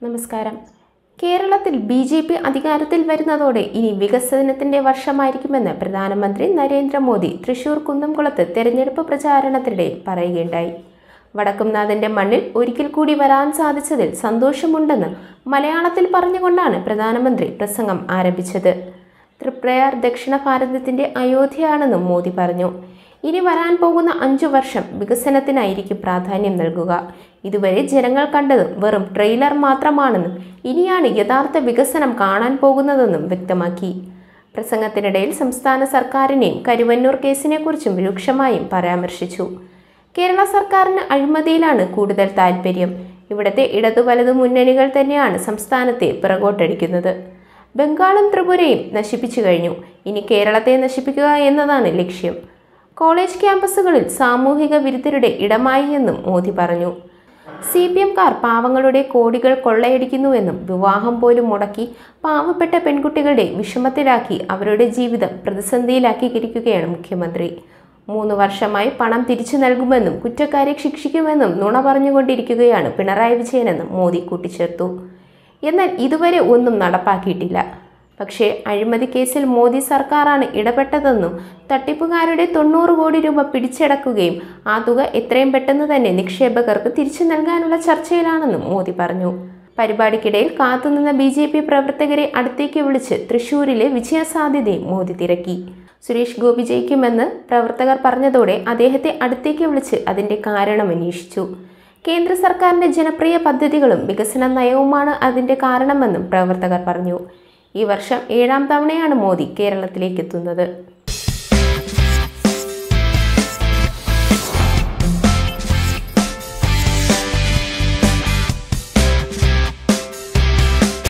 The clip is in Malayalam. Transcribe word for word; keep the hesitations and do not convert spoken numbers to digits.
നമസ്കാരം. കേരളത്തിൽ ബി ജെ പി അധികാരത്തിൽ വരുന്നതോടെ ഇനി വികസനത്തിന്റെ വർഷമായിരിക്കുമെന്ന് പ്രധാനമന്ത്രി നരേന്ദ്രമോദി തൃശൂർ കുന്നംകുളത്ത് തെരഞ്ഞെടുപ്പ് പ്രചാരണത്തിനിടെ പറയുകയുണ്ടായി. വടക്കുംനാഥന്റെ മണ്ണിൽ ഒരിക്കൽ കൂടി വരാൻ സാധിച്ചതിൽ സന്തോഷമുണ്ടെന്ന് മലയാളത്തിൽ പറഞ്ഞുകൊണ്ടാണ് പ്രധാനമന്ത്രി പ്രസംഗം ആരംഭിച്ചത്. തൃപ്രയാർ ദക്ഷിണ ഭാരതത്തിന്റെ അയോധ്യയാണെന്നും മോദി പറഞ്ഞു. ഇനി വരാൻ പോകുന്ന അഞ്ചു വർഷം വികസനത്തിനായിരിക്കും പ്രാധാന്യം നൽകുക. ഇതുവരെ ജനങ്ങൾ കണ്ടത് വെറും ട്രെയിലർ മാത്രമാണെന്നും ഇനിയാണ് യഥാർത്ഥ വികസനം കാണാൻ പോകുന്നതെന്നും വ്യക്തമാക്കി. പ്രസംഗത്തിനിടയിൽ സംസ്ഥാന സർക്കാരിനെയും കരുവന്നൂർ കേസിനെക്കുറിച്ചും രൂക്ഷമായും പരാമർശിച്ചു. കേരള സർക്കാരിന് അഴിമതിയിലാണ് കൂടുതൽ താൽപ്പര്യം. ഇവിടുത്തെ ഇടതു വലതു മുന്നണികൾ തന്നെയാണ് സംസ്ഥാനത്തെ പിറകോട്ടടിക്കുന്നത്. ബംഗാളും ത്രിപുരയും നശിപ്പിച്ചു കഴിഞ്ഞു. ഇനി കേരളത്തെ നശിപ്പിക്കുക എന്നതാണ് ലക്ഷ്യം. കോളേജ് ക്യാമ്പസുകളിൽ സാമൂഹിക വിരുദ്ധരുടെ ഇടമായി എന്നും മോദി പറഞ്ഞു. സി പി എംകാർ പാവങ്ങളുടെ കോടികൾ കൊള്ളയടിക്കുന്നുവെന്നും വിവാഹം പോലും മുടക്കി പാവപ്പെട്ട പെൺകുട്ടികളുടെ വിഷമത്തിലാക്കി അവരുടെ ജീവിതം പ്രതിസന്ധിയിലാക്കിയിരിക്കുകയാണ് മുഖ്യമന്ത്രി. മൂന്ന് വർഷമായി പണം തിരിച്ചു നൽകുമെന്നും കുറ്റക്കാരെ ശിക്ഷിക്കുമെന്നും നുണ പറഞ്ഞുകൊണ്ടിരിക്കുകയാണ് പിണറായി വിജയനെന്നും മോദി കൂട്ടിച്ചേർത്തു. എന്നാൽ ഇതുവരെ ഒന്നും നടപ്പാക്കിയിട്ടില്ല. പക്ഷേ അഴിമതി കേസിൽ മോദി സർക്കാരാണ് ഇടപെട്ടതെന്നും തട്ടിപ്പുകാരുടെ തൊണ്ണൂറ് കോടി രൂപ പിടിച്ചടക്കുകയും ആ തുക എത്രയും പെട്ടെന്ന് തന്നെ നിക്ഷേപകർക്ക് തിരിച്ചു നൽകാനുള്ള ചർച്ചയിലാണെന്നും മോദി പറഞ്ഞു. പരിപാടിക്കിടയിൽ കാത്തുനിന്ന ബി ജെ പി പ്രവർത്തകരെ അടുത്തേക്ക് വിളിച്ച് തൃശൂരിലെ വിജയസാധ്യതയും മോദി തിരക്കി. സുരേഷ് ഗോപി ജയിക്കുമെന്ന് പ്രവർത്തകർ പറഞ്ഞതോടെ അദ്ദേഹത്തെ അടുത്തേക്ക് വിളിച്ച് അതിന്റെ കാരണം അന്വേഷിച്ചു. കേന്ദ്ര സർക്കാരിന്റെ ജനപ്രിയ പദ്ധതികളും വികസന നയവുമാണ് അതിന്റെ കാരണമെന്നും പ്രവർത്തകർ പറഞ്ഞു. ഈ വർഷം ഏഴാം തവണയാണ് മോദി കേരളത്തിലേക്ക് എത്തുന്നത്.